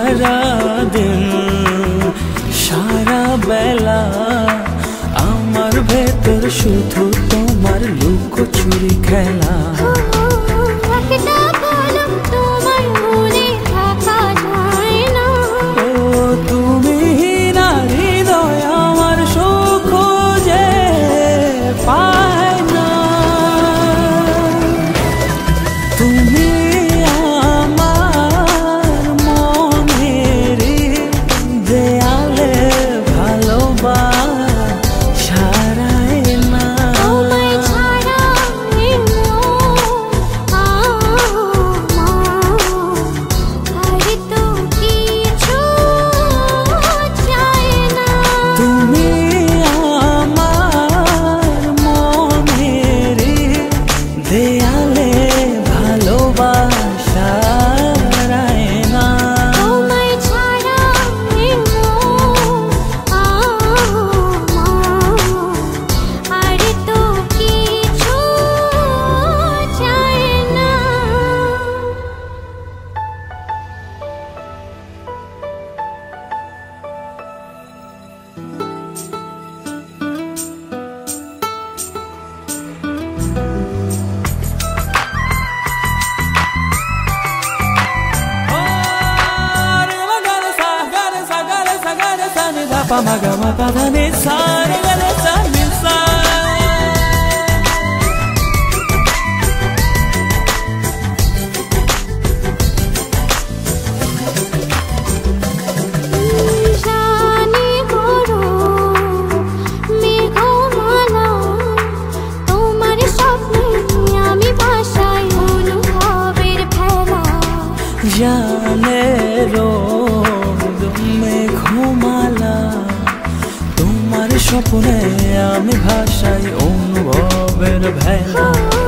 সারা দিন সারা বেলা আমার ভেতর শুধু তোমার লুকোচুরি খেলা। তুমি না হৃদয় আমার সুখ যে পায় না। তুমি আমার মনের দেয়ালে ভালোবাসায় না। তুমি আমার মনের দেয়ালে ভালোবাসায় না। Pa ma ga ma pa da ni sa re ga re sa ni sa জানি করো মেঘমালা তোমার স্বপ্নে আমি ভাষায় অনুভবের ফেলা। জানে রোদ মেঘমালা তোমার স্বপ্নে আমি ভাষাই অনুভবের ভেলা।